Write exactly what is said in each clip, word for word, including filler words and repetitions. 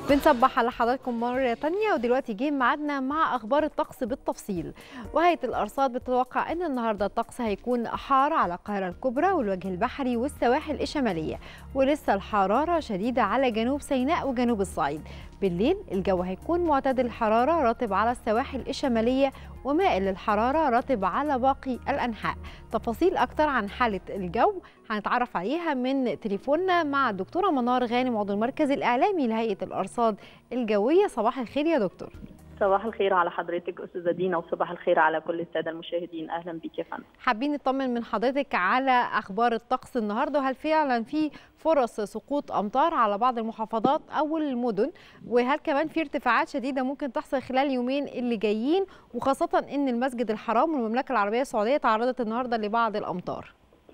بنصبح على حضراتكم مرة تانية، ودلوقتي جه ميعادنا مع أخبار الطقس بالتفصيل. وهيئة الأرصاد بتتوقع أن النهاردة الطقس هيكون حار على القاهرة الكبرى والوجه البحري والسواحل الشمالية، ولسه الحرارة شديدة على جنوب سيناء وجنوب الصعيد. بالليل الجو هيكون معتدل الحرارة، رطب على السواحل الشمالية ومائل للحرارة، رطب على باقي الأنحاء. تفاصيل أكتر عن حالة الجو هنتعرف عليها من تليفوننا مع الدكتورة منار غانم، عضو المركز الإعلامي لهيئة الأرصاد الجوية. صباح الخير يا دكتور. صباح الخير على حضرتك أستاذة دينا، وصباح الخير على كل السادة المشاهدين. أهلا بك يا فندم. حابين نطمن من حضرتك على أخبار الطقس النهارده، وهل فعلا في فرص سقوط أمطار على بعض المحافظات أو المدن، وهل كمان في ارتفاعات شديدة ممكن تحصل خلال يومين اللي جايين، وخاصة إن المسجد الحرام والمملكة العربية السعودية تعرضت النهارده لبعض الأمطار؟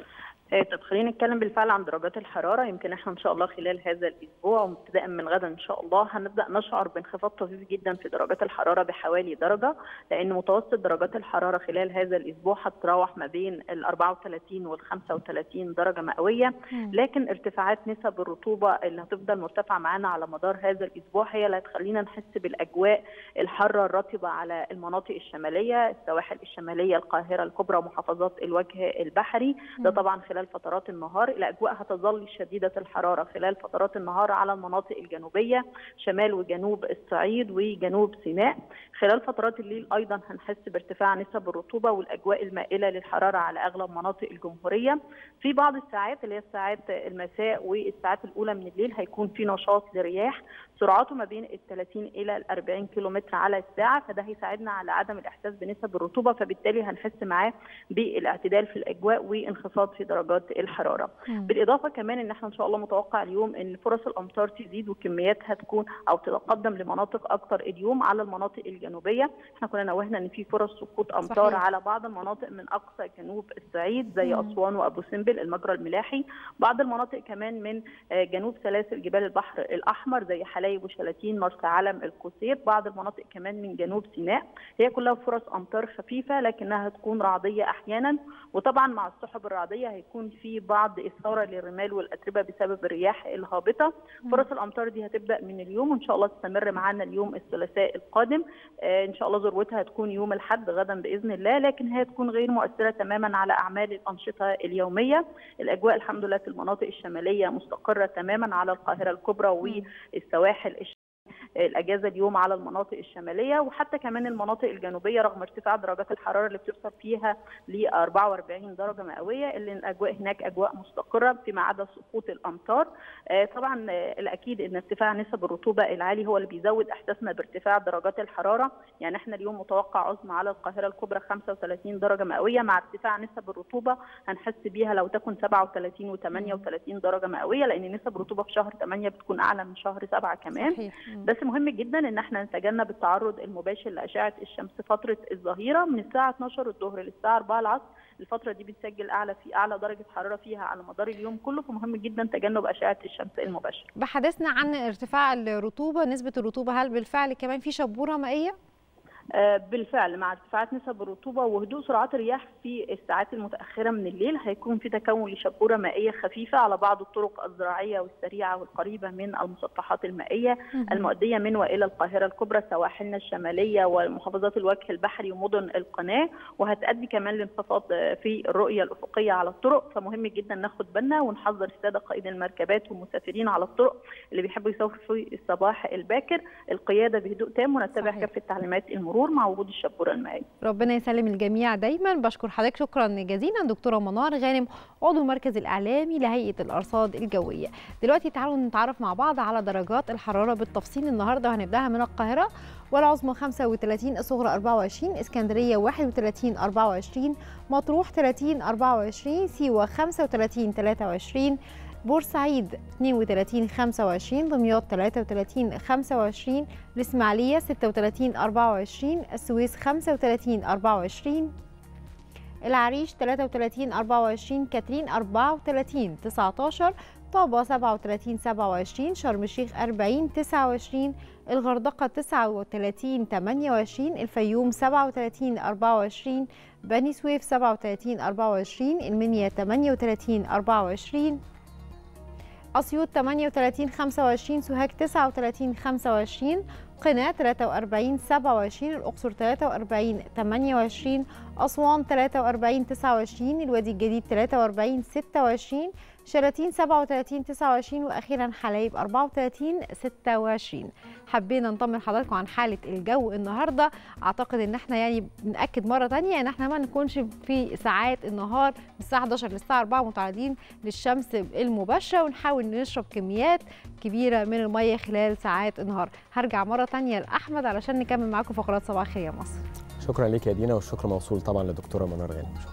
طب خلينا نتكلم بالفعل عن درجات الحراره. يمكن احنا ان شاء الله خلال هذا الاسبوع وابتداء من غدا ان شاء الله هنبدا نشعر بانخفاض طفيف جدا في درجات الحراره بحوالي درجه، لان متوسط درجات الحراره خلال هذا الاسبوع هتتراوح ما بين ال أربعة وثلاثين وال خمسة وثلاثين درجه مئويه، لكن ارتفاعات نسب الرطوبه اللي هتفضل مرتفعه معانا على مدار هذا الاسبوع هي اللي هتخلينا نحس بالاجواء الحاره الرطبه على المناطق الشماليه، السواحل الشماليه، القاهره الكبرى ومحافظات الوجه البحري. ده طبعا خلال فترات النهار. الاجواء هتظل شديده الحراره خلال فترات النهار على المناطق الجنوبيه، شمال وجنوب الصعيد وجنوب سيناء. خلال فترات الليل ايضا هنحس بارتفاع نسب الرطوبه والاجواء المائله للحراره على اغلب مناطق الجمهوريه. في بعض الساعات اللي هي الساعات المساء والساعات الاولى من الليل هيكون في نشاط لرياح سرعته ما بين ال ثلاثين الى ال أربعين كيلومتر على الساعه، فده هيساعدنا على عدم الاحساس بنسب الرطوبه، فبالتالي هنحس معاه بالاعتدال في الاجواء وانخفاض في درجات الحراره. مم. بالاضافه كمان ان احنا ان شاء الله متوقع اليوم ان فرص الامطار تزيد وكمياتها تكون او تتقدم لمناطق اكثر اليوم على المناطق الجنوبيه. احنا كنا نوهنا ان في فرص سقوط امطار صحيح. على بعض المناطق من اقصى جنوب الصعيد زي مم. اسوان وابو سمبل المجرى الملاحي، بعض المناطق كمان من جنوب سلاسل جبال البحر الاحمر زي حلايب وشلاتين مرسى علم القصير، بعض المناطق كمان من جنوب سيناء. هي كلها فرص امطار خفيفه لكنها هتكون رعديه احيانا، وطبعا مع السحب الرعديه هيكون في بعض اثاره للرمال والاتربه بسبب الرياح الهابطه. فرص الامطار دي هتبدا من اليوم وان شاء الله تستمر معانا اليوم الثلاثاء القادم. آه ان شاء الله ذروتها هتكون يوم الاحد غدا باذن الله، لكن هي تكون غير مؤثره تماما على اعمال الانشطه اليوميه. الاجواء الحمد لله في المناطق الشماليه مستقره تماما على القاهره الكبرى والسواحل الاجازه اليوم على المناطق الشماليه، وحتى كمان المناطق الجنوبيه رغم ارتفاع درجات الحراره اللي بتوصل فيها ل أربعة وأربعين درجه مئويه، اللي الاجواء هناك اجواء مستقره فيما عدا سقوط الامطار. آه طبعا آه الاكيد ان ارتفاع نسب الرطوبه العالي هو اللي بيزود احساسنا بارتفاع درجات الحراره. يعني احنا اليوم متوقع عظمى على القاهره الكبرى خمسة وثلاثين درجه مئويه، مع ارتفاع نسب الرطوبه هنحس بيها لو تكن سبعة وثلاثين وثمانية وثلاثين درجه مئويه، لان نسب الرطوبه في شهر ثمانية بتكون اعلى من شهر سبعة كمان. صحيح. بس مهم جدا ان احنا نتجنب التعرض المباشر لاشعه الشمس فتره الظهيره من الساعه اثناشر الظهر للساعه أربعة العصر. الفتره دي بتسجل اعلى في اعلى درجه حراره فيها على مدار اليوم كله، فمهم جدا تجنب اشعه الشمس المباشره. بحدثنا عن ارتفاع الرطوبه، نسبه الرطوبه، هل بالفعل كمان في شبوره مائيه؟ بالفعل مع ارتفاعات نسب الرطوبه وهدوء سرعات الرياح في الساعات المتاخره من الليل هيكون في تكون لشبوره مائيه خفيفه على بعض الطرق الزراعيه والسريعه والقريبه من المسطحات المائيه المؤديه من والى القاهره الكبرى، سواحلنا الشماليه ومحافظات الوجه البحري ومدن القناه، وهتؤدي كمان لانخفاض في الرؤيه الافقيه على الطرق. فمهم جدا ناخد بالنا ونحذر الساده قائد المركبات والمسافرين على الطرق اللي بيحبوا يسافروا في الصباح الباكر القياده بهدوء تام ونتبع كافه تعليمات المرور مع وجود الشبوره المائيه. ربنا يسلم الجميع دايما. بشكر حضرتك شكرا جزيلا دكتوره منار غانم، عضو المركز الاعلامي لهيئه الارصاد الجويه. دلوقتي تعالوا نتعرف مع بعض على درجات الحراره بالتفصيل النهارده، وهنبداها من القاهره. والعظمى خمسة وثلاثين، الصغرى أربعة وعشرين، اسكندريه واحد وثلاثين أربعة وعشرين، مطروح ثلاثين أربعة وعشرين، سيوه خمسة وثلاثين ثلاثة وعشرين، بورسعيد اثنين وثلاثين خمسة وعشرين، دمياط ثلاثة وثلاثين خمسة وعشرين، الإسماعيلية ستة وثلاثين أربعة وعشرين، السويس خمسة وثلاثين أربعة وعشرين، العريش ثلاثة وثلاثين أربعة وعشرين، كاترين أربعة وثلاثين تسعة عشر، طابة سبعة وثلاثين سبعة وعشرين، شرم الشيخ أربعين تسعة وعشرين، الغردقة تسعة وثلاثين ثمانية وعشرين، الفيوم سبعة وثلاثين أربعة وعشرين، بني سويف سبعة وثلاثين أربعة وعشرين، المنيا ثمانية وثلاثين أربعة وعشرين، أسيوط ثمانية وثلاثين خمسة وعشرين، سوهاج تسعة وثلاثين خمسة وعشرين، قنا ثلاثة وأربعين سبعة وعشرين، الأقصر ثلاثة وأربعين ثمانية وعشرين، أسوان ثلاثة وأربعين تسعة وعشرين، الوادي الجديد ثلاثة وأربعين ستة وعشرين، شلاتين سبعة وثلاثين تسعة وعشرين، واخيرا حلايب أربعة وثلاثين ستة وعشرين. حبينا نطمن حضراتكم عن حاله الجو النهارده. اعتقد ان احنا يعني بناكد مره ثانيه ان احنا ما نكونش في ساعات النهار من الساعه حداشر للساعه أربعة متعرضين للشمس المباشره، ونحاول نشرب كميات كبيره من الميه خلال ساعات النهار. هرجع مره ثانيه لاحمد علشان نكمل معاكم فقرات صباح الخير يا مصر. شكرا ليك يا دينا، والشكر موصول طبعا للدكتوره منار غانم.